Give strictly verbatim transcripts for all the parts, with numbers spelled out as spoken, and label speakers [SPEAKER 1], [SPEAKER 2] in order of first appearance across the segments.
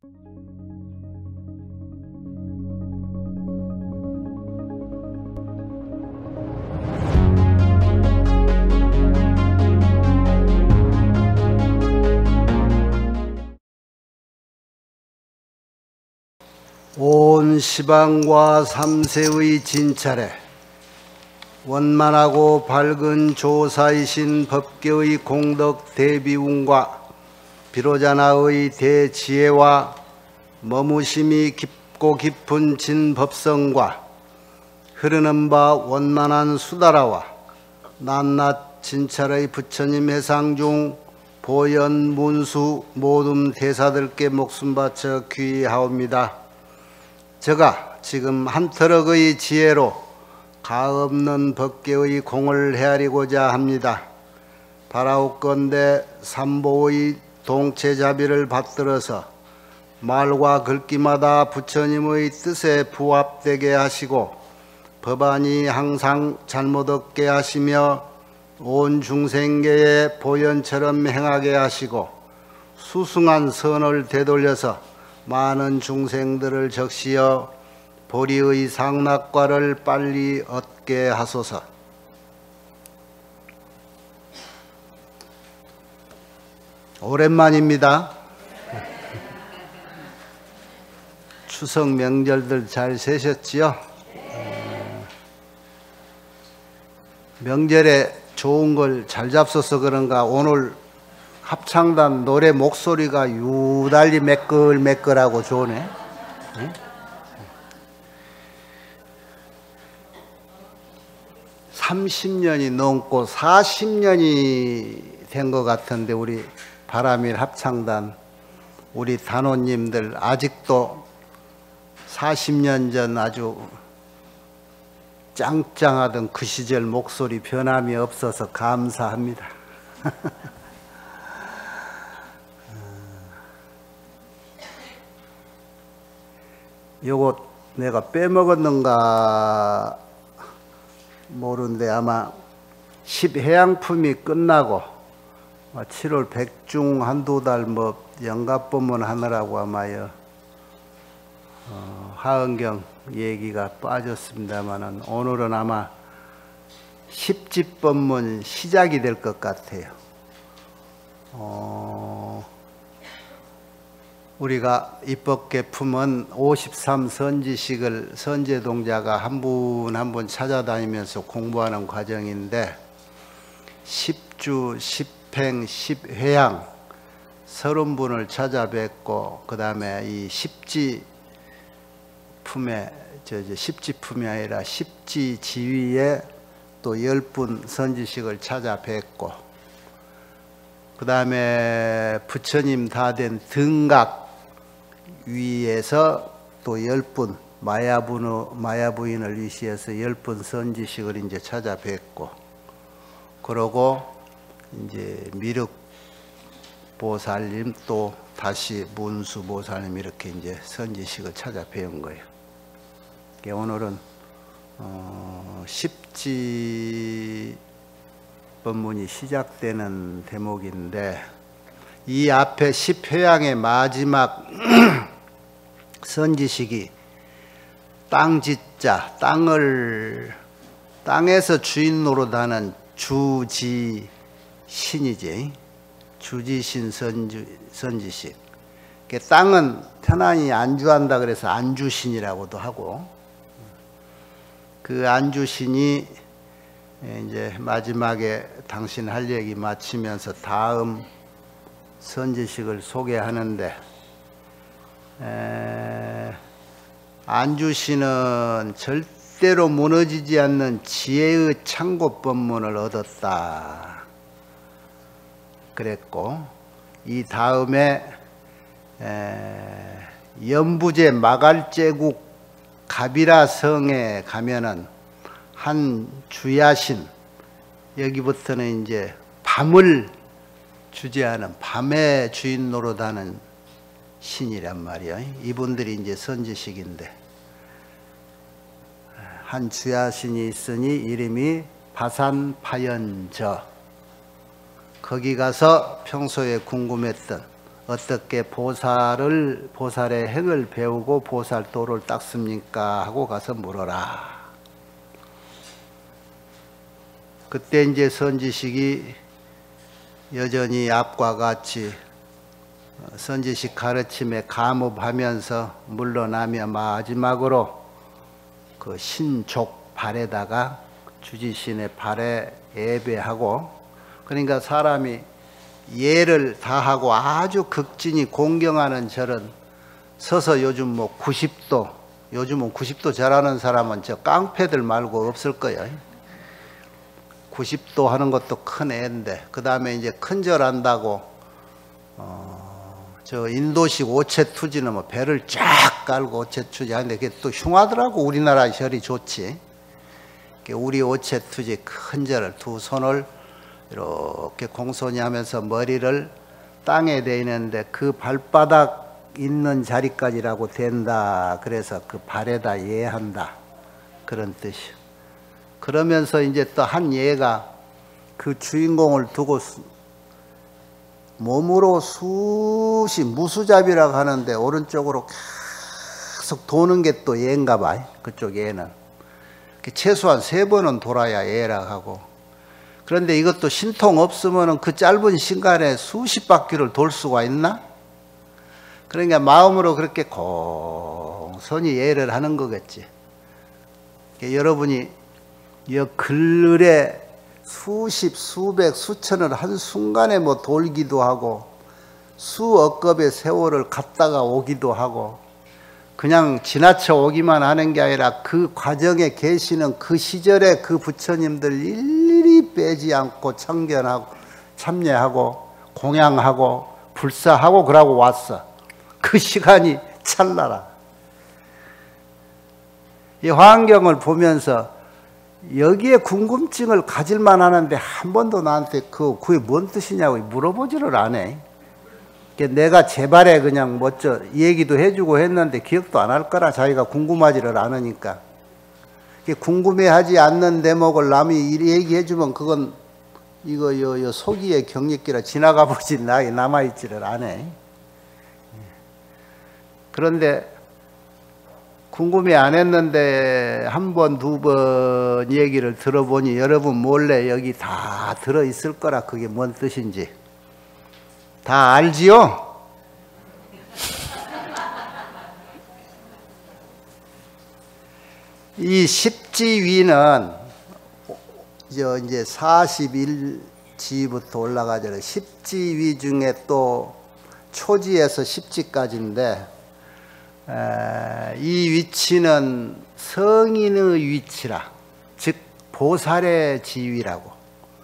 [SPEAKER 1] 온 시방과 삼세의 진찰에 원만하고 밝은 조사이신 법계의 공덕 대비운과 비로자나의 대지혜와 머무심이 깊고 깊은 진법성과 흐르는 바 원만한 수다라와 낱낱 진찰의 부처님 해상 중 보현 문수 모든 대사들께 목숨 바쳐 귀하옵니다. 제가 지금 한터럭의 지혜로 가없는 법계의 공을 헤아리고자 합니다. 바라옵건대 삼보의 동체자비를 받들어서 말과 글귀마다 부처님의 뜻에 부합되게 하시고 법안이 항상 잘못 없게 하시며 온 중생계의 보현처럼 행하게 하시고 수승한 선을 되돌려서 많은 중생들을 적시어 보리의 상락과를 빨리 얻게 하소서. 오랜만입니다. 추석 명절들 잘 세셨지요? 명절에 좋은 걸 잘 잡숴서 그런가 오늘 합창단 노래 목소리가 유달리 매끌매끌하고 좋네. 응? 삼십 년이 넘고 사십 년이 된 것 같은데 우리 바라밀 합창단 우리 단원님들 아직도 사십 년 전 아주 짱짱하던 그 시절 목소리 변함이 없어서 감사합니다. 요거 내가 빼먹었는가 모르는데 아마 십해양품이 끝나고 칠월 백중 한두 달 뭐 영갑법문 하느라고 아마요 어, 하은경 얘기가 빠졌습니다만은 오늘은 아마 십지법문 시작이 될 것 같아요. 어, 우리가 입법계 품은 오십삼 선지식을 선제동자가 한 분 한 분 찾아다니면서 공부하는 과정인데 십주, 십행, 십회양 서른 분을 찾아뵙고 그 다음에 이 십지 품에 저, 저 십지 품이 아니라 십지 지위에 또 열 분 선지식을 찾아뵙고 그 다음에 부처님 다 된 등각 위에서 또 열 분 마야부노, 마야부인을 위시해서 열 분 선지식을 이제 찾아뵙고 그러고 이제 미륵 보살님 또 다시 문수 보살님 이렇게 이제 선지식을 찾아뵈은 거예요. 오늘은 어, 십지 법문이 시작되는 대목인데 이 앞에 십회양의 마지막 선지식이 땅짓자, 땅을 땅에서 주인 노릇하는 주지신이지. 주지신 선주, 선지식. 땅은 편안히 안주한다 그래서 안주신이라고도 하고 그 안주신이 이제 마지막에 당신 할 얘기 마치면서 다음 선지식을 소개하는데 에, 안주신은 절대로 무너지지 않는 지혜의 창고법문을 얻었다 그랬고 이 다음에 에, 연부제 마갈제국 가비라 성에 가면은 한 주야신 여기부터는 이제 밤을 주재하는 밤의 주인 노릇하는 신이란 말이야. 이분들이 이제 선지식인데 한 주야신이 있으니 이름이 바산파연저. 거기 가서 평소에 궁금했던 어떻게 보살을 보살의 행을 배우고 보살도를 닦습니까? 하고 가서 물어라. 그때 이제 선지식이 여전히 앞과 같이 선지식 가르침에 감업하면서 물러나며 마지막으로 그 신족 발에다가 주지신의 발에 예배하고, 그러니까 사람이 예를 다하고 아주 극진히 공경하는 절은 서서 요즘 뭐 구십 도, 요즘은 구십 도 절하는 사람은 저 깡패들 말고 없을 거예요. 구십 도 하는 것도 큰 애인데, 그 다음에 이제 큰 절 한다고 어, 저 인도식 오체투지는 뭐 배를 쫙 깔고 오체투지 하는데 그게 또 흉하더라고. 우리나라 절이 좋지. 우리 오체투지 큰 절을 두 손을 이렇게 공손히 하면서 머리를 땅에 대는데 그 발바닥 있는 자리까지라고 된다. 그래서 그 발에다 예한다. 그런 뜻이요. 그러면서 이제 또 한 예가 그 주인공을 두고 몸으로 수시 무수잡이라고 하는데 오른쪽으로 계속 도는 게 또 예인가 봐. 그쪽 예는. 최소한 세 번은 돌아야 예라고 하고. 그런데 이것도 신통 없으면 그 짧은 시간에 수십 바퀴를 돌 수가 있나? 그러니까 마음으로 그렇게 공손히 예를 하는 거겠지. 여러분이 이 글에 수십, 수백, 수천을 한순간에 뭐 돌기도 하고 수억 겁의 세월을 갔다가 오기도 하고 그냥 지나쳐 오기만 하는 게 아니라 그 과정에 계시는 그 시절에 그 부처님들 일일이 빼지 않고 참견하고 참여하고 공양하고 불사하고 그러고 왔어. 그 시간이 찰나라. 이 환경을 보면서 여기에 궁금증을 가질만 하는데 한 번도 나한테 그, 그게 뭔 뜻이냐고 물어보지를 않아. 내가 제발에 그냥 멋져 얘기도 해주고 했는데 기억도 안 할 거라. 자기가 궁금하지를 않으니까. 궁금해하지 않는 대목을 남이 얘기해주면 그건 이거 요, 요 소기의 경력기라 지나가 보지 남아있지를 않아. 그런데 궁금해 안 했는데 한 번, 두 번 얘기를 들어보니 여러분 몰래 여기 다 들어있을 거라. 그게 뭔 뜻인지 다 알지요? 이 십지위는 이제 사십일 지부터 올라가잖아요. 십지위 중에 또 초지에서 십지까지인데 이 위치는 성인의 위치라, 즉 보살의 지위라고.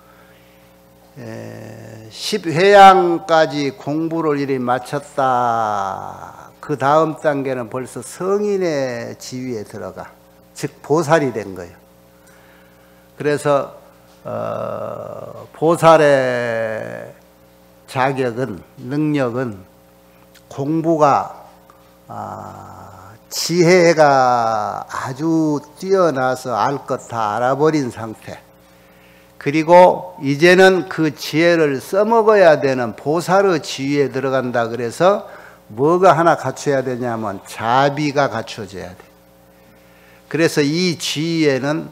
[SPEAKER 1] 십회양까지 공부를 이리 마쳤다. 그 다음 단계는 벌써 성인의 지위에 들어가, 즉 보살이 된 거예요. 그래서 어, 보살의 자격은, 능력은 공부가 아, 지혜가 아주 뛰어나서 알 것 다 알아버린 상태. 그리고 이제는 그 지혜를 써먹어야 되는 보살의 지위에 들어간다. 그래서 뭐가 하나 갖춰야 되냐면 자비가 갖춰져야 돼. 그래서 이 지위에는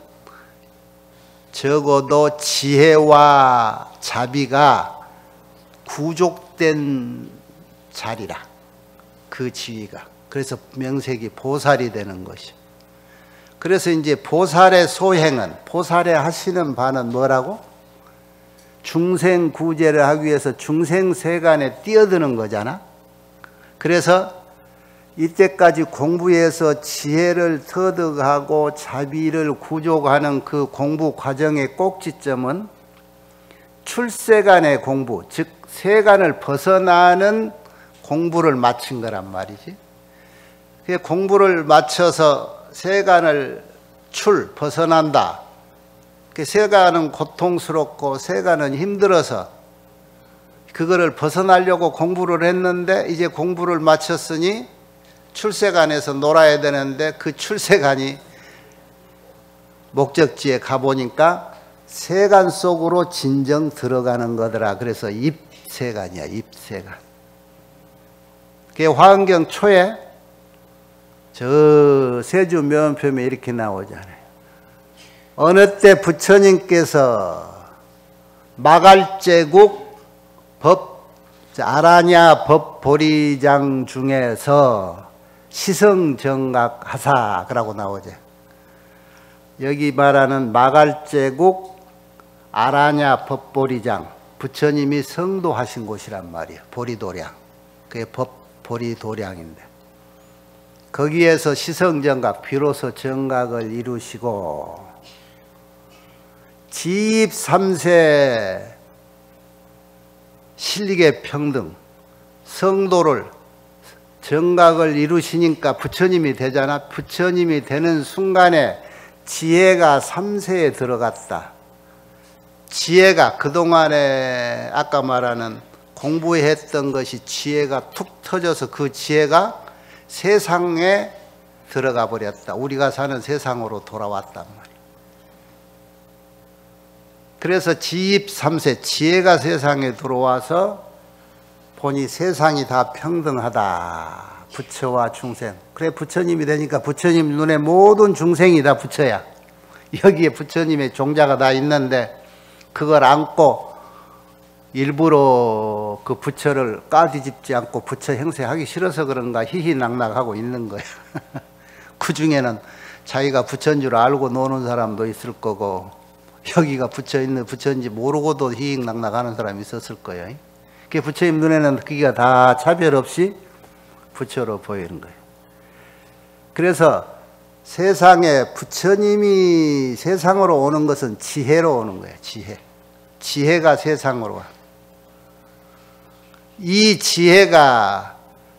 [SPEAKER 1] 적어도 지혜와 자비가 구족된 자리라. 그 지위가. 그래서 명색이 보살이 되는 것이. 그래서 이제 보살의 소행은, 보살의 하시는 바는 뭐라고? 중생 구제를 하기 위해서 중생 세간에 뛰어드는 거잖아. 그래서 이때까지 공부해서 지혜를 터득하고 자비를 구족하는 그 공부 과정의 꼭지점은 출세간의 공부, 즉 세간을 벗어나는 공부를 마친 거란 말이지. 공부를 마쳐서 세간을 출, 벗어난다. 세간은 고통스럽고 세간은 힘들어서 그거를 벗어나려고 공부를 했는데 이제 공부를 마쳤으니 출세간에서 놀아야 되는데 그 출세간이 목적지에 가보니까 세간 속으로 진정 들어가는 거더라. 그래서 입세간이야, 입세간. 그게 화엄경 초에 저 세주 묘원표에 이렇게 나오잖아요. 어느 때 부처님께서 마갈제국 법 아라냐 법보리장 중에서 시성정각하사라고 나오죠. 여기 말하는 마갈제국 아라냐 법보리장, 부처님이 성도하신 곳이란 말이에요. 보리도량, 그게 법보리도량인데 거기에서 시성정각, 비로소 정각을 이루시고 지입삼세 실리계 평등, 성도를 정각을 이루시니까 부처님이 되잖아. 부처님이 되는 순간에 지혜가 삼세에 들어갔다. 지혜가 그동안에 아까 말하는 공부했던 것이 지혜가 툭 터져서 그 지혜가 세상에 들어가 버렸다. 우리가 사는 세상으로 돌아왔단 말이야. 그래서 지입삼세, 지혜가 세상에 들어와서 보니 세상이 다 평등하다. 부처와 중생. 그래 부처님이 되니까 부처님 눈에 모든 중생이 다 부처야. 여기에 부처님의 종자가 다 있는데 그걸 안고 일부러 그 부처를 까뒤집지 않고 부처 행세하기 싫어서 그런가 희희낙낙하고 있는 거야. 그 중에는 자기가 부처인 줄 알고 노는 사람도 있을 거고 여기가 부처 있는 부처인지 모르고도 희희낙낙하는 사람이 있었을 거예요. 그 부처님 눈에는 그게 다 차별 없이 부처로 보이는 거예요. 그래서 세상에 부처님이 세상으로 오는 것은 지혜로 오는 거예요. 지혜. 지혜가 세상으로 와. 이 지혜가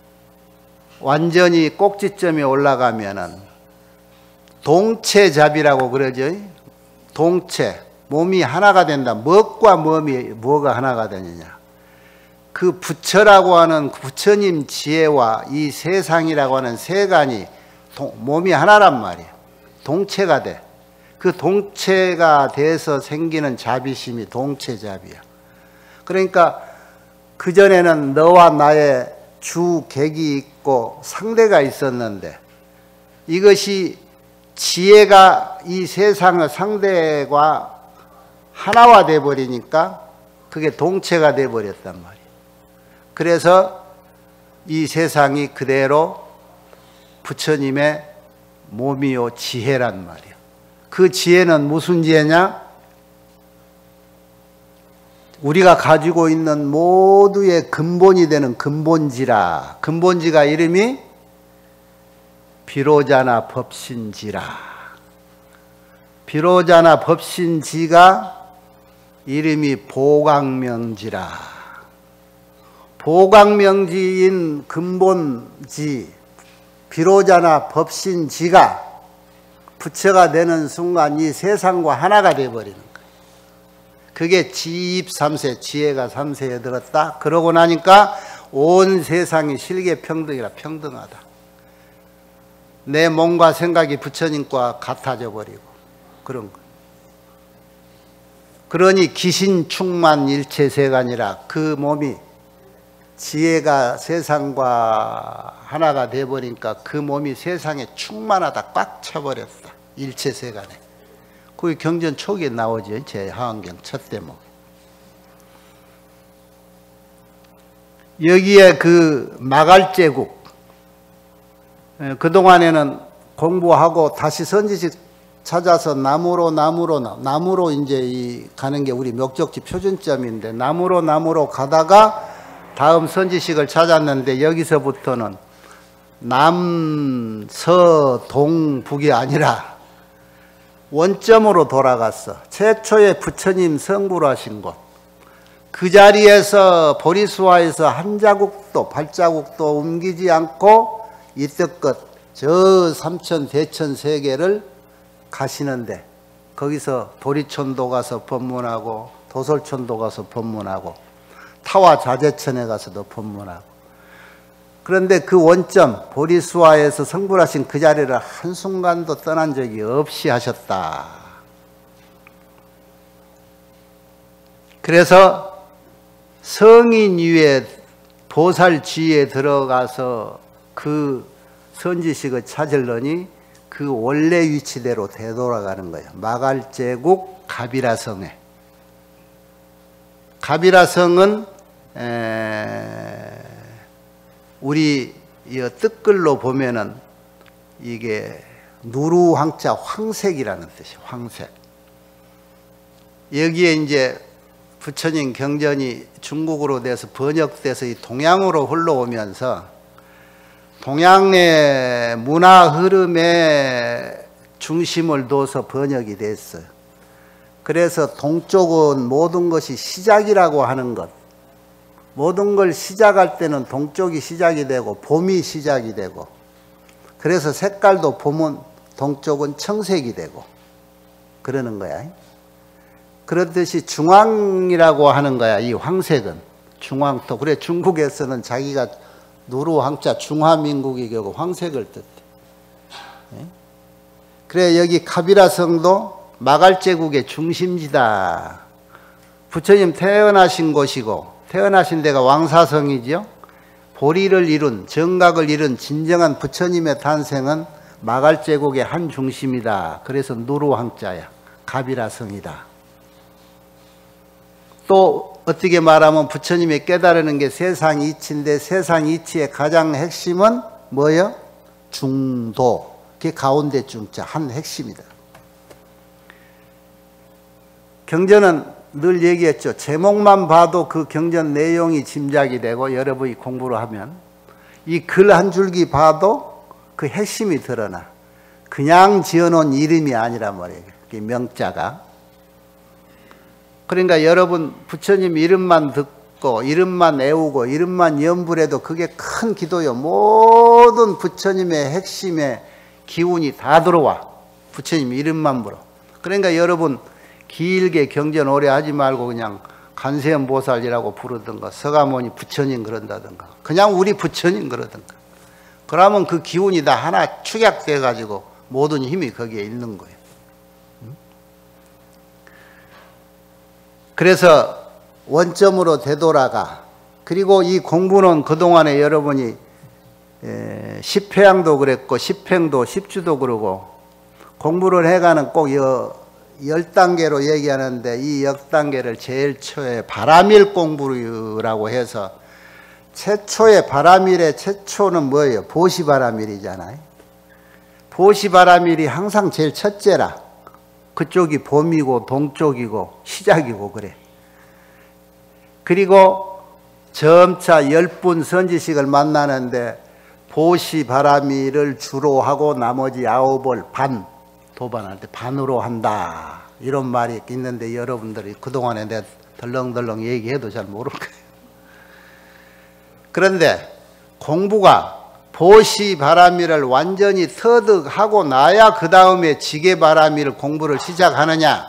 [SPEAKER 1] 완전히 꼭지점에 올라가면은 동체잡이라고 그러죠. 동체, 몸이 하나가 된다. 무엇과 몸이 뭐가 하나가 되느냐. 그 부처라고 하는 부처님 지혜와 이 세상이라고 하는 세간이 동, 몸이 하나란 말이에요. 동체가 돼. 그 동체가 돼서 생기는 자비심이 동체잡이야. 그러니까 그전에는 너와 나의 주객이 있고 상대가 있었는데 이것이 지혜가 이 세상의 상대와 하나화 돼버리니까 그게 동체가 돼버렸단 말이에요. 그래서 이 세상이 그대로 부처님의 몸이요 지혜란 말이에요. 그 지혜는 무슨 지혜냐? 우리가 가지고 있는 모두의 근본이 되는 근본지라. 근본지가 이름이 비로자나 법신지라. 비로자나 법신지가 이름이 보광명지라. 보광명지인 근본지 비로자나 법신지가 부처가 되는 순간 이 세상과 하나가 되어버리는 거예요. 그게 지입삼세, 지혜가 삼세에 들었다. 그러고 나니까 온 세상이 실계평등이라 평등하다. 내 몸과 생각이 부처님과 같아져 버리고 그런 거. 그러니 기신충만 일체세간이라 그 몸이 지혜가 세상과 하나가 돼버리니까 그 몸이 세상에 충만하다. 꽉 차버렸다. 일체세간에. 그게 경전 초기에 나오죠. 제 하엄경 첫 대목. 여기에 그 마갈제국, 그동안에는 공부하고 다시 선지식 찾아서 나무로 나무로 나무로 이제 이 가는 게 우리 목적지 표준점인데 나무로 나무로 가다가 다음 선지식을 찾았는데 여기서부터는 남, 서, 동, 북이 아니라 원점으로 돌아갔어. 최초의 부처님 성불 하신 곳. 그 자리에서 보리수화에서 한 자국도 발자국도 옮기지 않고 이때껏 저 삼천 대천 세계를 가시는데 거기서 보리촌도 가서 법문하고 도솔촌도 가서 법문하고 타와 자재천에 가서도 법문하고 그런데 그 원점 보리수화에서 성불하신 그 자리를 한순간도 떠난 적이 없이 하셨다. 그래서 성인 위에 도살지에 들어가서 그 선지식을 찾으려니 그 원래 위치대로 되돌아가는 거예요. 마갈제국 가비라성에. 가비라성은 에 우리 이 뜻글로 보면은 이게 누루황자 황색이라는 뜻이에요. 황색. 여기에 이제 부처님 경전이 중국어로 돼서 번역돼서 이 동양으로 흘러오면서 동양의 문화 흐름에 중심을 둬서 번역이 됐어요. 그래서 동쪽은 모든 것이 시작이라고 하는 것. 모든 걸 시작할 때는 동쪽이 시작이 되고 봄이 시작이 되고, 그래서 색깔도 봄은 동쪽은 청색이 되고 그러는 거야. 그렇듯이 중황이라고 하는 거야. 이 황색은 중황토. 그래 중국에서는 자기가 누루황자 중화민국이 결국 황색을 뜻해. 그래 여기 카비라성도 마갈제국의 중심지다. 부처님 태어나신 곳이고 태어나신 데가 왕사성이죠. 보리를 이룬 정각을 이룬 진정한 부처님의 탄생은 마갈제국의 한 중심이다. 그래서 누루황자야. 가비라성이다. 또 어떻게 말하면 부처님이 깨달으는 게 세상 이치인데 세상 이치의 가장 핵심은 뭐예요? 중도. 그게 가운데 중자 한 핵심이다. 경전은 늘 얘기했죠. 제목만 봐도 그 경전 내용이 짐작이 되고 여러분이 공부를 하면 이 글 한 줄기 봐도 그 핵심이 드러나. 그냥 지어놓은 이름이 아니란 말이에요. 그 명자가. 그러니까 여러분 부처님 이름만 듣고 이름만 애우고 이름만 염불해도 그게 큰 기도요. 모든 부처님의 핵심의 기운이 다 들어와. 부처님 이름만 불어. 그러니까 여러분 길게 경전 오래 하지 말고 그냥 관세음보살이라고 부르든가 서가모니 부처님 그런다든가 그냥 우리 부처님 그러든가 그러면 그 기운이 다 하나 축약돼 가지고 모든 힘이 거기에 있는 거예요. 그래서 원점으로 되돌아가. 그리고 이 공부는 그동안에 여러분이 십회양도 그랬고 십행도 십주도 그러고 공부를 해가는 꼭 열 단계로 얘기하는데 이 열 단계를 제일 초에 바라밀 공부라고 해서 최초의 바라밀의 최초는 뭐예요? 보시바라밀이잖아요. 보시바라밀이 항상 제일 첫째라. 그쪽이 봄이고 동쪽이고 시작이고 그래. 그리고 점차 열 분 선지식을 만나는데 보시바라밀을 주로 하고 나머지 아홉을 반 도반할 때 반으로 한다. 이런 말이 있는데 여러분들이 그동안에 내가 덜렁덜렁 얘기해도 잘 모를 거예요. 그런데 공부가 보시바라밀을 완전히 터득하고 나야 그 다음에 지게바라밀 공부를 시작하느냐.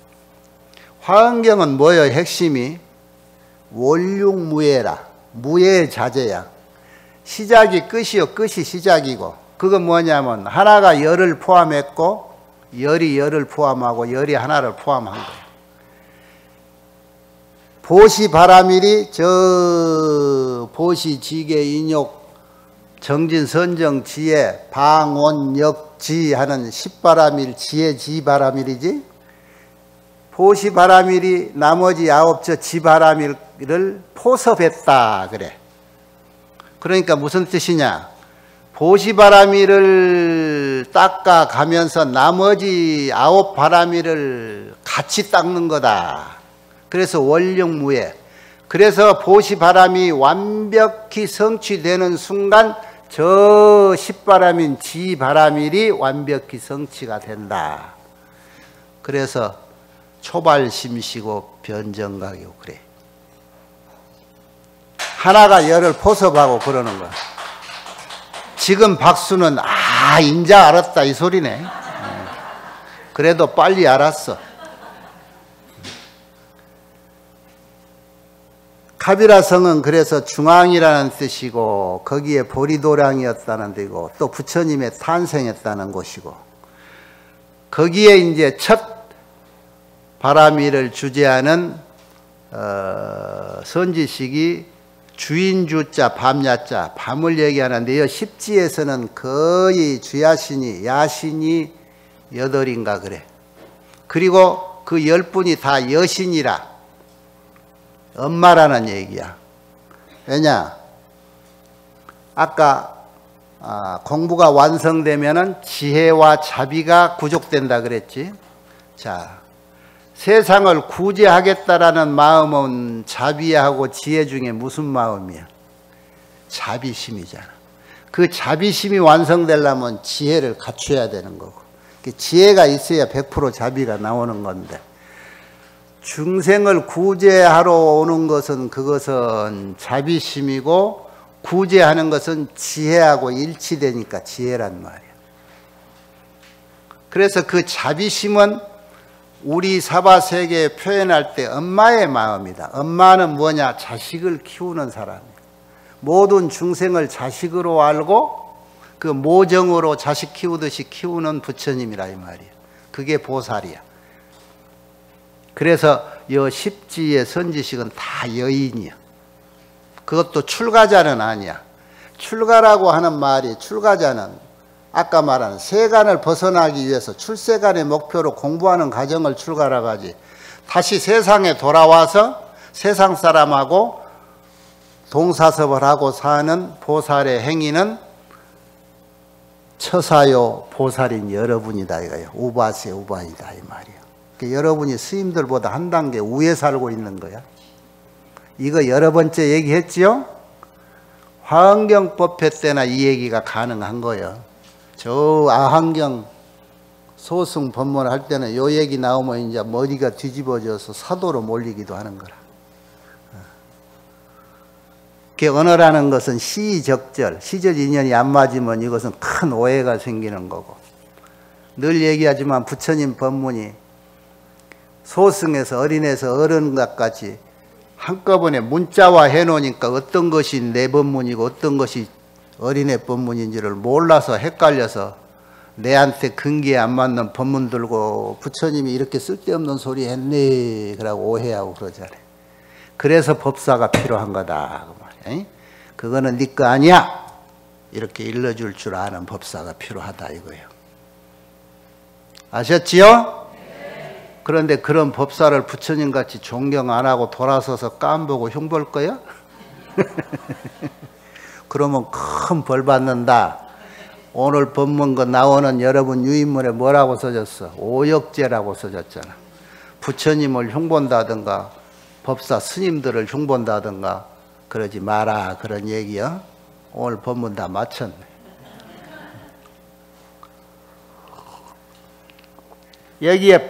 [SPEAKER 1] 화엄경은 뭐예요? 핵심이 원육무예라. 무예자재야. 시작이 끝이요. 끝이 시작이고 그건 뭐냐면 하나가 열을 포함했고 열이 열을 포함하고 열이 하나를 포함한 거예요. 보시바라밀이 저 보시지계 인욕 정진선정 지혜 방원역지 하는 십바라밀 지혜 지바라밀이지. 보시바라밀이 나머지 아홉 저 지바라밀을 포섭했다 그래. 그러니까 무슨 뜻이냐. 보시바라밀을 닦아가면서 나머지 아홉 바라밀을 같이 닦는 거다. 그래서 원령무예. 그래서 보시바람이 완벽히 성취되는 순간 저 십바람인 지바라밀이 완벽히 성취가 된다. 그래서 초발심시고 변정각이고 그래. 하나가 열을 포섭하고 그러는 거야. 지금 박수는 아 인자 알았다 이 소리네. 그래도 빨리 알았어. 카비라성은 그래서 중앙이라는 뜻이고 거기에 보리도량이었다는 데고 또 부처님의 탄생했다는 곳이고 거기에 이제 첫 바라밀을 주재하는 어, 선지식이 주인주자 밤야자 밤을 얘기하는데요. 십지에서는 거의 주야신이 야신이 여덟인가 그래. 그리고 그 열 분이 다 여신이라 엄마라는 얘기야. 왜냐? 아까 아, 공부가 완성되면은 지혜와 자비가 구족된다 그랬지. 자, 세상을 구제하겠다라는 마음은 자비하고 지혜 중에 무슨 마음이야? 자비심이잖아. 그 자비심이 완성되려면 지혜를 갖춰야 되는 거고, 지혜가 있어야 백 퍼센트 자비가 나오는 건데, 중생을 구제하러 오는 것은 그것은 자비심이고, 구제하는 것은 지혜하고 일치되니까 지혜란 말이야. 그래서 그 자비심은 우리 사바세계에 표현할 때 엄마의 마음이다. 엄마는 뭐냐? 자식을 키우는 사람이야. 모든 중생을 자식으로 알고 그 모정으로 자식 키우듯이 키우는 부처님이라 이 말이야. 그게 보살이야. 그래서 여 십지의 선지식은 다 여인이야. 그것도 출가자는 아니야. 출가라고 하는 말이, 출가자는 아까 말한 세간을 벗어나기 위해서 출세간의 목표로 공부하는 과정을 출가라고 하지, 다시 세상에 돌아와서 세상 사람하고 동사섭을 하고 사는 보살의 행위는 처사요 보살인 여러분이다 이거예요. 우바세 우바이다 이 말이에요. 그러니까 여러분이 스님들보다 한 단계 위에 살고 있는 거야. 이거 여러 번째 얘기했지요? 화엄경법회 때나 이 얘기가 가능한 거예요. 저 아한경 소승 법문을 할 때는 요 얘기 나오면 이제 머리가 뒤집어져서 사도로 몰리기도 하는 거라. 언어라는 것은 시적절, 시절 인연이 안 맞으면 이것은 큰 오해가 생기는 거고, 늘 얘기하지만 부처님 법문이 소승에서 어린애에서 어른까지 한꺼번에 문자화 해놓으니까 어떤 것이 내 법문이고 어떤 것이 어린애 법문인지를 몰라서 헷갈려서 내한테 근기에 안 맞는 법문 들고 부처님이 이렇게 쓸데없는 소리 했네 그러고 오해하고 그러잖아요. 그래서 법사가 필요한 거다 그 말이야. 그거는 네 거 아니야 이렇게 일러줄 줄 아는 법사가 필요하다 이거예요. 아셨지요? 그런데 그런 법사를 부처님같이 존경 안 하고 돌아서서 깜보고 흉볼 거야? 그러면 큰 벌 받는다. 오늘 법문가 나오는 여러분 유인물에 뭐라고 써졌어? 오역죄라고 써졌잖아. 부처님을 흉본다든가 법사 스님들을 흉본다든가 그러지 마라 그런 얘기야. 오늘 법문 다 마쳤네. 여기에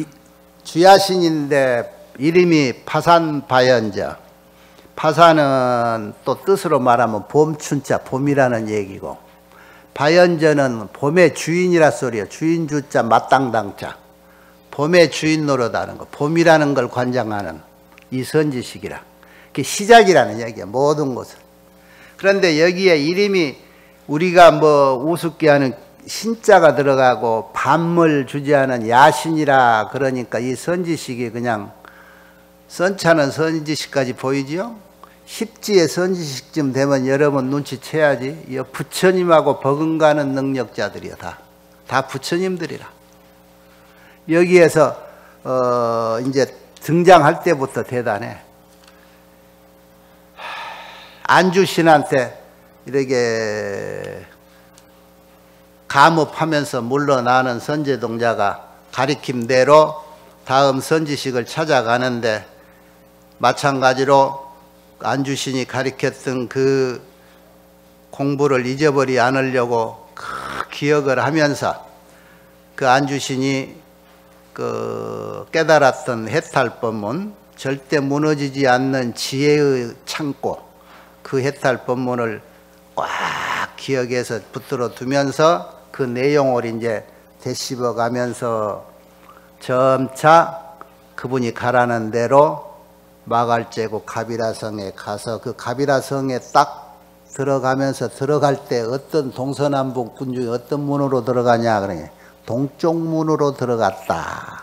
[SPEAKER 1] 주야신인데 이름이 파산바연저. 파산은 또 뜻으로 말하면 봄춘자, 봄이라는 얘기고, 바연저는 봄의 주인이라 소리야. 주인주자 마땅당자. 봄의 주인 노릇하는 거. 봄이라는 걸 관장하는 이 선지식이라. 그게 시작이라는 얘기야. 모든 것을. 그런데 여기에 이름이 우리가 뭐 우습게 하는 신자가 들어가고 밤을 주재하는 야신이라 그러니까 이 선지식이 그냥 선차는 선지식까지 보이지요? 십지의 선지식쯤 되면 여러분 눈치채야지. 이 부처님하고 버금가는 능력자들이야. 다. 다 부처님들이라. 여기에서 어 이제 등장할 때부터 대단해. 안주신한테 이렇게 감업하면서 물러나는 선제동자가 가리킴대로 다음 선지식을 찾아가는데, 마찬가지로 안주신이 가리켰던 그 공부를 잊어버리지 않으려고 그 기억을 하면서 그 안주신이 그 깨달았던 해탈법문, 절대 무너지지 않는 지혜의 창고, 그 해탈법문을 꽉 기억해서 붙들어 두면서 그 내용을 이제 되씹어 가면서 점차 그분이 가라는 대로 마갈제국 가비라성에 가서 그 가비라성에 딱 들어가면서 들어갈 때 어떤 동서남북 군 중에 어떤 문으로 들어가냐 그러니 동쪽 문으로 들어갔다.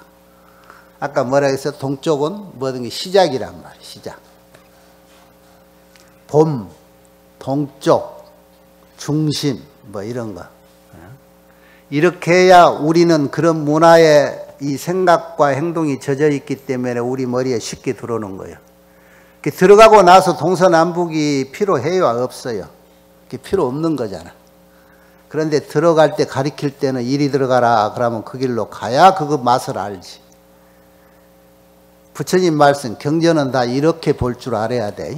[SPEAKER 1] 아까 뭐라 했어? 동쪽은 뭐든 시작이란 말이야. 시작. 봄, 동쪽, 중심 뭐 이런 거. 이렇게 해야 우리는 그런 문화에 이 생각과 행동이 젖어 있기 때문에 우리 머리에 쉽게 들어오는 거예요. 들어가고 나서 동서남북이 필요해요? 없어요? 필요 없는 거잖아. 그런데 들어갈 때 가리킬 때는 이리 들어가라 그러면 그 길로 가야 그거 맛을 알지. 부처님 말씀 경전은 다 이렇게 볼 줄 알아야 돼.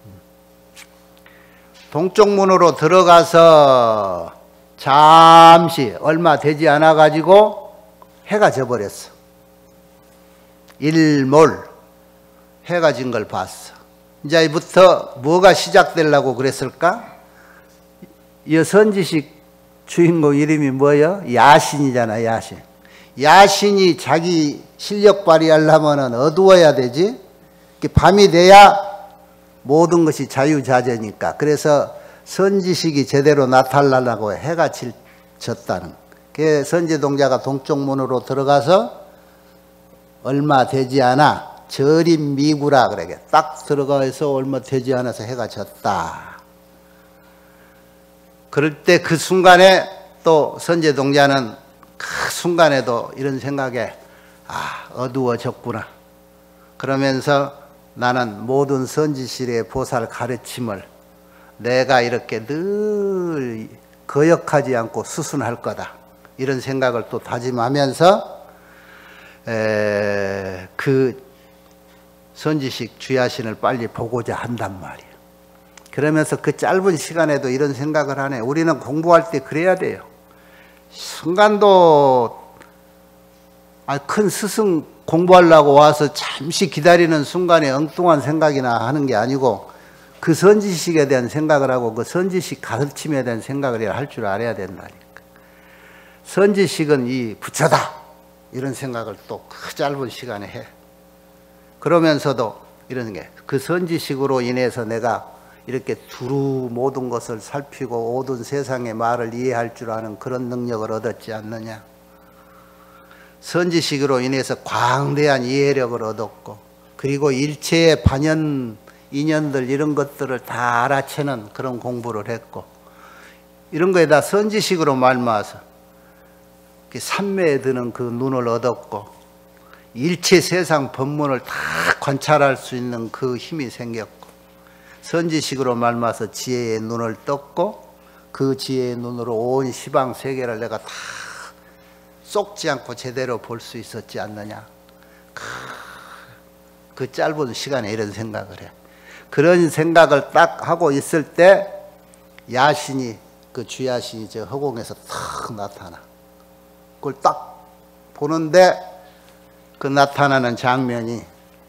[SPEAKER 1] 동쪽 문으로 들어가서 잠시 얼마 되지 않아 가지고 해가 져버렸어. 일몰 해가 진 걸 봤어. 이제부터 뭐가 시작되려고 그랬을까? 여선지식 주인공 이름이 뭐예요? 야신이잖아. 야신. 야신이 자기 실력 발휘하려면 어두워야 되지. 밤이 돼야 모든 것이 자유자재니까. 그래서 선지식이 제대로 나타나려고 해가 졌다는. 그 선지동자가 동쪽 문으로 들어가서 얼마 되지 않아 절임 미구라 그러게. 딱 들어가서 얼마 되지 않아서 해가 졌다. 그럴 때 그 순간에 또 선지동자는 그 순간에도 이런 생각에 아 어두워졌구나. 그러면서 나는 모든 선지실의 보살 가르침을 내가 이렇게 늘 거역하지 않고 수순할 거다. 이런 생각을 또 다짐하면서 에, 그 선지식 주야신을 빨리 보고자 한단 말이에요. 그러면서 그 짧은 시간에도 이런 생각을 하네. 우리는 공부할 때 그래야 돼요. 순간도 아, 큰 스승 공부하려고 와서 잠시 기다리는 순간에 엉뚱한 생각이나 하는 게 아니고 그 선지식에 대한 생각을 하고 그 선지식 가르침에 대한 생각을 할 줄 알아야 된다니까. 선지식은 이 부처다 이런 생각을 또 그 짧은 시간에 해. 그러면서도 이런 게 그 선지식으로 인해서 내가 이렇게 두루 모든 것을 살피고 모든 세상의 말을 이해할 줄 아는 그런 능력을 얻었지 않느냐. 선지식으로 인해서 광대한 이해력을 얻었고 그리고 일체의 반연 인연들 이런 것들을 다 알아채는 그런 공부를 했고 이런 거에다 선지식으로 말미암아서 삼매에 드는 그 눈을 얻었고 일체 세상 법문을 다 관찰할 수 있는 그 힘이 생겼고 선지식으로 말미암아서 지혜의 눈을 떴고 그 지혜의 눈으로 온 시방 세계를 내가 다 쏙지 않고 제대로 볼 수 있었지 않느냐. 그 짧은 시간에 이런 생각을 해. 그런 생각을 딱 하고 있을 때 야신이 그 주야신이 저 허공에서 탁 나타나. 그걸 딱 보는데 그 나타나는 장면이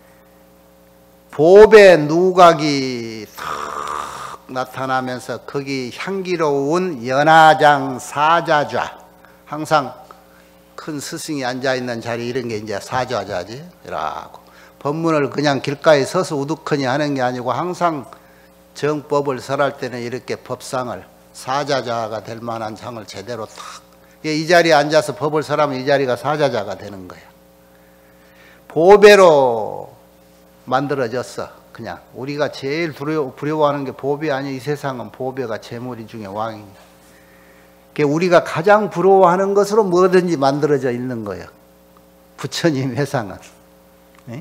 [SPEAKER 1] 보배 누각이 탁 나타나면서 거기 향기로운 연화장 사자좌 항상 큰 스승이 앉아있는 자리 이런 게 이제 사자좌지 라고 법문을 그냥 길가에 서서 우두커니 하는 게 아니고 항상 정법을 설할 때는 이렇게 법상을 사자자가 될 만한 상을 제대로 탁 이 자리에 앉아서 법을 설하면 이 자리가 사자자가 되는 거야. 보배로 만들어졌어. 그냥 우리가 제일 두려워, 부러워하는 게 보배 아니야. 이 세상은 보배가 재물이 중에 왕이야. 우리가 가장 부러워하는 것으로 뭐든지 만들어져 있는 거예요. 부처님 회상은. 네?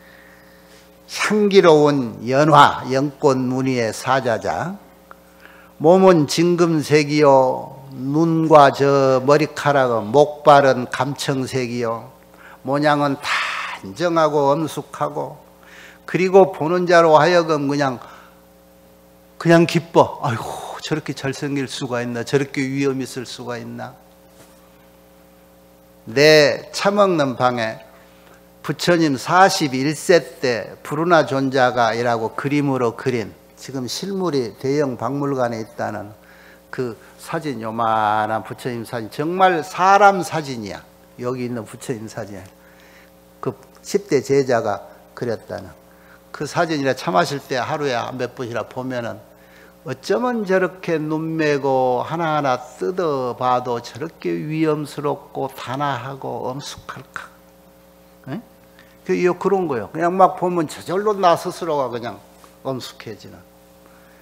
[SPEAKER 1] 향기로운 연화, 연꽃 무늬의 사자자. 몸은 진금색이요. 눈과 저 머리카락은 목발은 감청색이요. 모양은 단정하고 엄숙하고 그리고 보는 자로 하여금 그냥 그냥 기뻐. 아이고 저렇게 잘생길 수가 있나. 저렇게 위엄 있을 수가 있나. 내 차먹는 방에 부처님 사십일 세 때 부르나 존자가이라고 그림으로 그린 지금 실물이 대형 박물관에 있다는 그 사진, 요만한 부처님 사진, 정말 사람 사진이야. 여기 있는 부처님 사진. 그 십 대 제자가 그렸다는 그 사진이라 차 마실 때 하루에 몇 번이나 보면은 어쩌면 저렇게 눈매고 하나하나 뜯어봐도 저렇게 위엄스럽고 단아하고 엄숙할까? 에? 그 그런 거요. 그냥 막 보면 저절로 나 스스로가 그냥 엄숙해지는.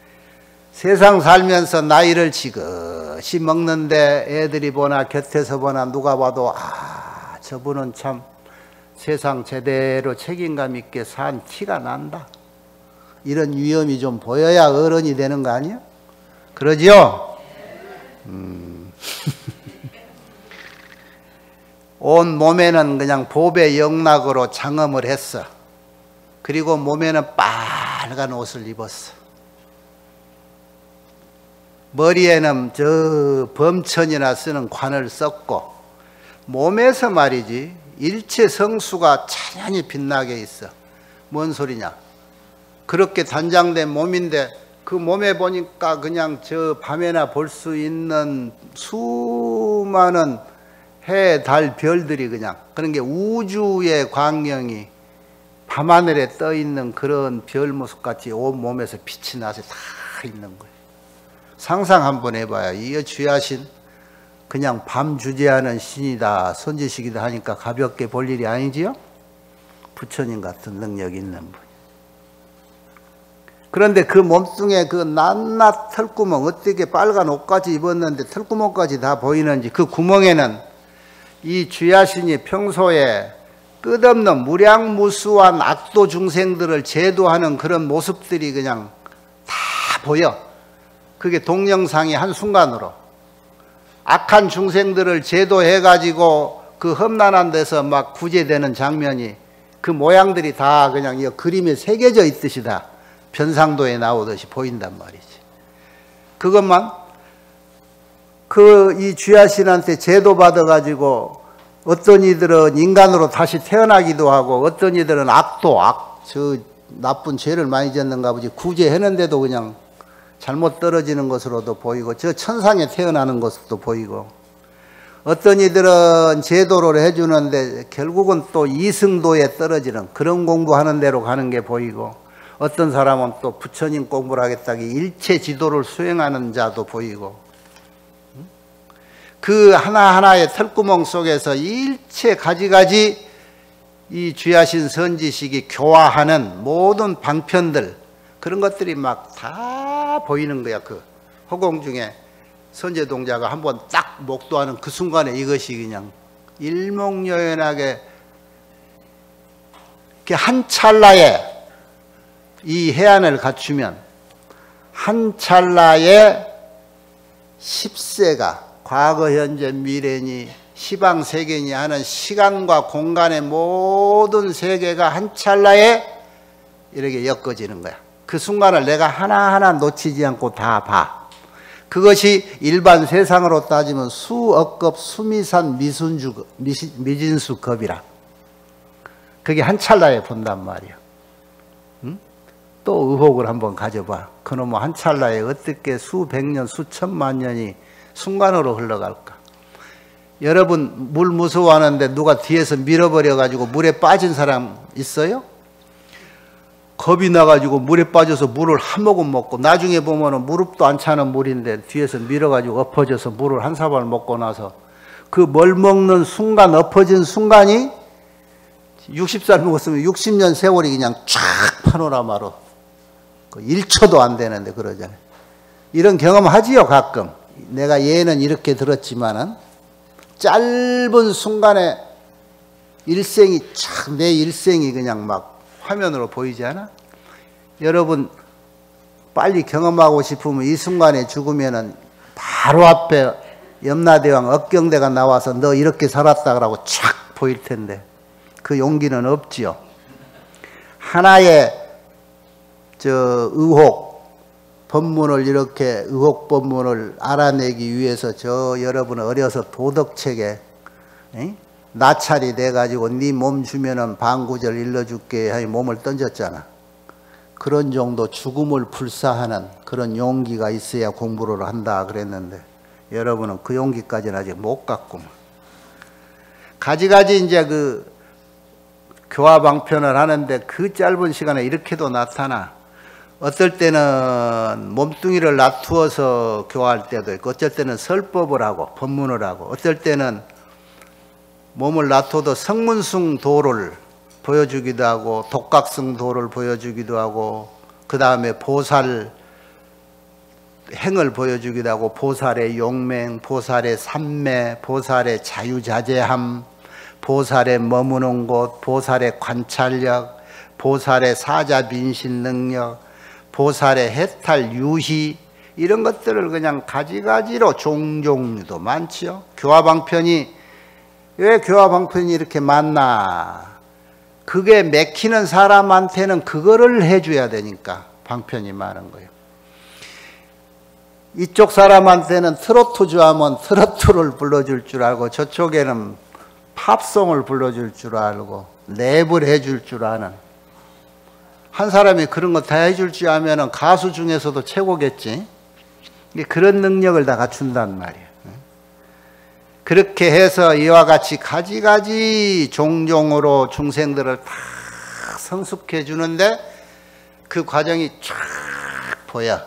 [SPEAKER 1] 세상 살면서 나이를 지그시 먹는데 애들이 보나 곁에서 보나 누가 봐도 아, 저분은 참 세상 제대로 책임감 있게 산 티가 난다. 이런 위험이 좀 보여야 어른이 되는 거 아니야? 그러지요? 음. 온 몸에는 그냥 보배 영락으로 장엄을 했어. 그리고 몸에는 빨간 옷을 입었어. 머리에는 저 범천이나 쓰는 관을 썼고, 몸에서 말이지 일체 성수가 찬연히 빛나게 있어. 뭔 소리냐? 그렇게 단장된 몸인데 그 몸에 보니까 그냥 저 밤에나 볼 수 있는 수많은 해, 달, 별들이 그냥 그런 게 우주의 광경이 밤하늘에 떠 있는 그런 별 모습 같이 온 몸에서 빛이 나서 다 있는 거예요. 상상 한번 해봐요. 이 귀하신 그냥 밤 주재하는 신이다, 선지식이다 하니까 가볍게 볼 일이 아니지요? 부처님 같은 능력 있는 분. 그런데 그 몸뚱에 그 낱낱 털구멍, 어떻게 빨간 옷까지 입었는데 털구멍까지 다 보이는지, 그 구멍에는 이 귀하신이 평소에 끝없는 무량무수한 악도 중생들을 제도하는 그런 모습들이 그냥 다 보여. 그게 동영상이 한순간으로 악한 중생들을 제도해가지고 그 험난한 데서 막 구제되는 장면이 그 모양들이 다 그냥 이 그림에 새겨져 있듯이 다 변상도에 나오듯이 보인단 말이지. 그것만 그 이 귀하신한테 제도받아 가지고 어떤 이들은 인간으로 다시 태어나기도 하고, 어떤 이들은 악도 악, 저 나쁜 죄를 많이 짓는가 보지 구제했는데도 그냥 잘못 떨어지는 것으로도 보이고, 저 천상에 태어나는 것으로도 보이고, 어떤 이들은 제도를 해주는데 결국은 또 이승도에 떨어지는 그런 공부하는 대로 가는 게 보이고, 어떤 사람은 또 부처님 공부를 하겠다기 일체 지도를 수행하는 자도 보이고, 그 하나하나의 털구멍 속에서 일체 가지가지 이 귀하신 선지식이 교화하는 모든 방편들, 그런 것들이 막 다 보이는 거야. 그 허공 중에 선제동자가 한번 딱 목도하는 그 순간에 이것이 그냥 일목요연하게 한 찰나에 이 해안을 갖추면 한 찰나에 십세가 과거, 현재, 미래니 시방세계니 하는 시간과 공간의 모든 세계가 한 찰나에 이렇게 엮어지는 거야. 그 순간을 내가 하나하나 놓치지 않고 다 봐. 그것이 일반 세상으로 따지면 수억급 수미산 미순주, 미진수급이라. 그게 한 찰나에 본단 말이야. 응? 또 의혹을 한번 가져봐. 그놈의 한 찰나에 어떻게 수백 년, 수천만 년이 순간으로 흘러갈까? 여러분 물 무서워하는데 누가 뒤에서 밀어버려 가지고 물에 빠진 사람 있어요? 겁이 나가지고 물에 빠져서 물을 한 모금 먹고, 나중에 보면은 무릎도 안 차는 물인데 뒤에서 밀어가지고 엎어져서 물을 한 사발 먹고 나서 그 뭘 먹는 순간, 엎어진 순간이 육십 살 먹었으면 육십 년 세월이 그냥 쫙 파노라마로 일 초도 안 되는데 그러잖아요. 이런 경험 하지요 가끔. 내가 예는 이렇게 들었지만은 짧은 순간에 일생이 참 내 일생이 그냥 막 화면으로 보이지 않아? 여러분 빨리 경험하고 싶으면 이 순간에 죽으면은 바로 앞에 염라대왕 억경대가 나와서 너 이렇게 살았다 그러고 촥 보일 텐데 그 용기는 없지요. 하나의 저 의혹 법문을 이렇게 의혹 법문을 알아내기 위해서 저 여러분 어려서 도덕책에 에? 나찰이 돼가지고 네 몸 주면은 방구절 일러줄게 하니 몸을 던졌잖아. 그런 정도 죽음을 불사하는 그런 용기가 있어야 공부를 한다 그랬는데 여러분은 그 용기까지는 아직 못 갔구만. 가지가지 이제 그 교화방편을 하는데 그 짧은 시간에 이렇게도 나타나. 어떨 때는 몸뚱이를 놔두어서 교화할 때도 있고, 어쩔 때는 설법을 하고 법문을 하고, 어떨 때는 몸을 놔둬도 성문승도를 보여주기도 하고 독각승도를 보여주기도 하고, 그 다음에 보살 행을 보여주기도 하고 보살의 용맹, 보살의 삼매, 보살의 자유자재함, 보살의 머무는 곳, 보살의 관찰력, 보살의 사자빈신 능력, 보살의 해탈 유희, 이런 것들을 그냥 가지가지로 종종류도 많지요. 교화방편이, 왜 교화방편이 이렇게 많나? 그게 맥히는 사람한테는 그거를 해줘야 되니까 방편이 많은 거예요. 이쪽 사람한테는 트로트 좋아하면 트로트를 불러줄 줄 알고, 저쪽에는 팝송을 불러줄 줄 알고, 랩을 해줄 줄 아는, 한 사람이 그런 거 다 해줄 줄 알면 가수 중에서도 최고겠지. 그런 능력을 다 갖춘단 말이에요. 그렇게 해서 이와 같이 가지가지 종종으로 중생들을 다 성숙해 주는데, 그 과정이 쫙 보여.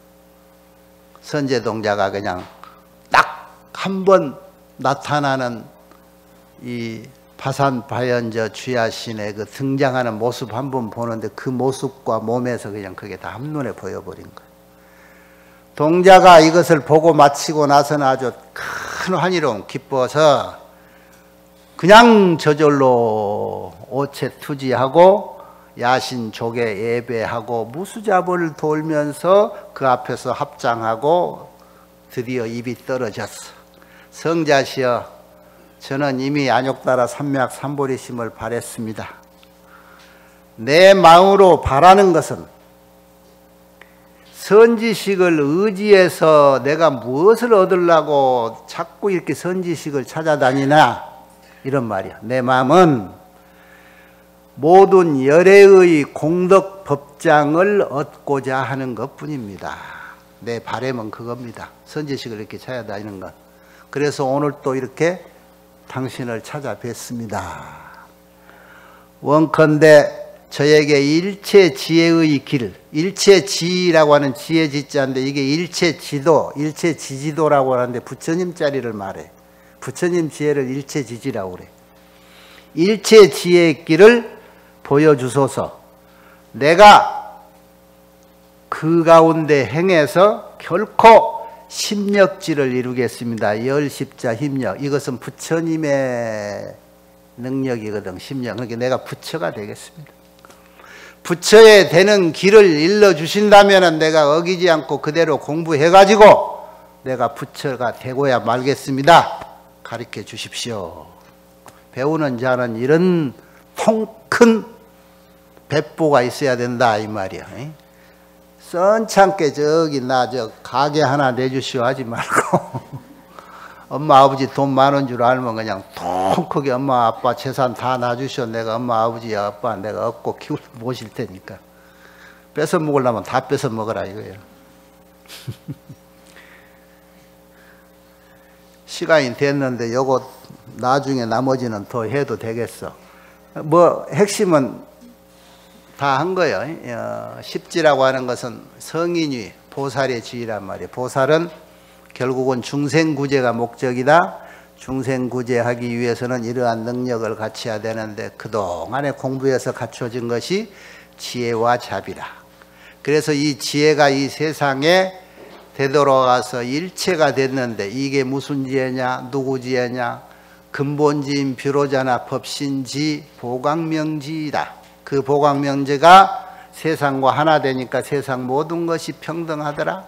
[SPEAKER 1] 선제동자가 그냥 딱 한 번 나타나는 이 파산바연저 주야신의 그 등장하는 모습 한 번 보는데, 그 모습과 몸에서 그냥 그게 다 한눈에 보여버린 거예요. 동자가 이것을 보고 마치고 나서는 아주 큰 환희로움 기뻐서 그냥 저절로 오체투지하고 야신족에 예배하고 무수잡을 돌면서 그 앞에서 합장하고 드디어 입이 떨어졌어. 성자시여, 저는 이미 안욕따라 삼맥 삼보리심을 바랬습니다. 내 마음으로 바라는 것은 선지식을 의지해서 내가 무엇을 얻으려고 자꾸 이렇게 선지식을 찾아다니나, 이런 말이야. 내 마음은 모든 열애의 공덕 법장을 얻고자 하는 것뿐입니다. 내 바람은 그겁니다. 선지식을 이렇게 찾아다니는 것. 그래서 오늘 또 이렇게 당신을 찾아뵙습니다. 원컨대 저에게 일체 지혜의 길, 일체 지라고 하는 지혜 지자인데, 이게 일체 지도, 일체 지지도라고 하는데 부처님 자리를 말해. 부처님 지혜를 일체 지지라고 그래. 일체 지혜의 길을 보여주소서. 내가 그 가운데 행해서 결코 심력지를 이루겠습니다. 열십자 힘력. 이것은 부처님의 능력이거든, 심력. 그러니까 내가 부처가 되겠습니다. 부처에 되는 길을 일러주신다면 내가 어기지 않고 그대로 공부해가지고 내가 부처가 되고야 말겠습니다. 가르쳐 주십시오. 배우는 자는 이런 통큰 배보가 있어야 된다, 이 말이야. 썬창게 저기 나 저 가게 하나 내주시오 하지 말고 엄마 아버지 돈 많은 줄 알면 그냥 통 크게 엄마 아빠 재산 다 놔주시오. 내가 엄마 아버지 아빠 내가 얻고 키울 모실 테니까. 뺏어 먹으려면 다 뺏어 먹어라 이거예요. 시간이 됐는데 요거 나중에 나머지는 더 해도 되겠어. 뭐 핵심은 다 한 거예요. 어, 십지라고 하는 것은 성인이 보살의 지위란 말이에요. 보살은 결국은 중생구제가 목적이다. 중생구제하기 위해서는 이러한 능력을 갖춰야 되는데, 그동안에 공부해서 갖춰진 것이 지혜와 자비라. 그래서 이 지혜가 이 세상에 되돌아가서 일체가 됐는데, 이게 무슨 지혜냐, 누구 지혜냐, 근본지인 비로자나 법신지 보광명지이다. 그 보광명제가 세상과 하나 되니까 세상 모든 것이 평등하더라.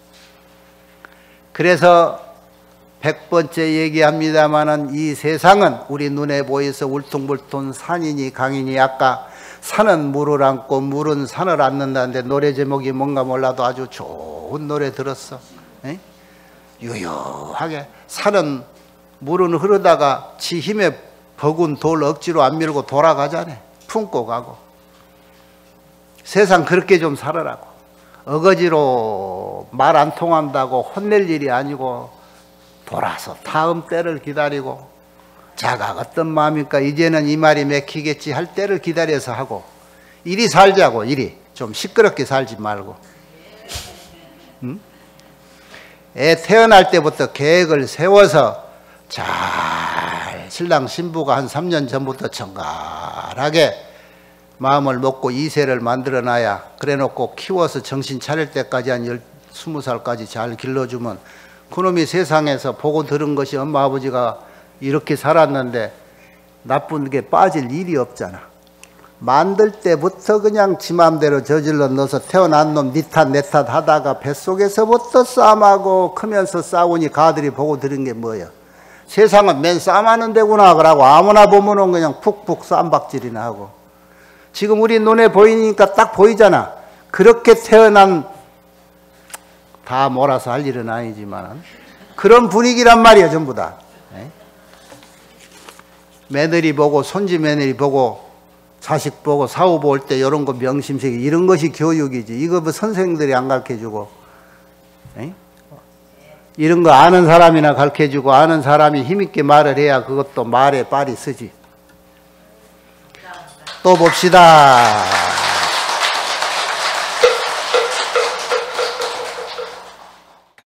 [SPEAKER 1] 그래서 백 번째 얘기합니다마는 이 세상은 우리 눈에 보여서 울퉁불퉁 산이니 강이니, 아까 산은 물을 안고 물은 산을 안는다는데 노래 제목이 뭔가 몰라도 아주 좋은 노래 들었어. 에? 유유하게 산은 물은 흐르다가 지 힘에 버군 돌 억지로 안 밀고 돌아가잖아. 품고 가고. 세상 그렇게 좀 살아라고. 어거지로 말 안 통한다고 혼낼 일이 아니고 돌아서 다음 때를 기다리고, 자가 어떤 마음입니까? 이제는 이 말이 맥히겠지 할 때를 기다려서 하고, 이리 살자고. 이리 좀 시끄럽게 살지 말고. 응? 애 태어날 때부터 계획을 세워서 잘, 신랑 신부가 한 삼 년 전부터 정갈하게 마음을 먹고 이세를 만들어 놔야, 그래 놓고 키워서 정신 차릴 때까지 한 스무 살까지 잘 길러주면 그놈이 세상에서 보고 들은 것이 엄마 아버지가 이렇게 살았는데 나쁜 게 빠질 일이 없잖아. 만들 때부터 그냥 지 맘대로 저질러 넣어서 태어난 놈 니 탓 내 탓 하다가 뱃속에서부터 싸움하고 크면서 싸우니 가들이 보고 들은 게 뭐야. 세상은 맨 싸움하는 데구나 그러고 아무나 보면은 그냥 푹푹 쌈박질이나 하고. 지금 우리 눈에 보이니까 딱 보이잖아. 그렇게 태어난, 다 몰아서 할 일은 아니지만 그런 분위기란 말이야 전부 다. 며느리 보고 손지 며느리 보고 자식 보고 사후 볼 때 이런 거 명심새기 이런 것이 교육이지. 이거 뭐 선생들이 안 가르쳐주고 에이? 이런 거 아는 사람이나 가르쳐주고 아는 사람이 힘있게 말을 해야 그것도 말에 빨이 쓰지. 또 봅시다.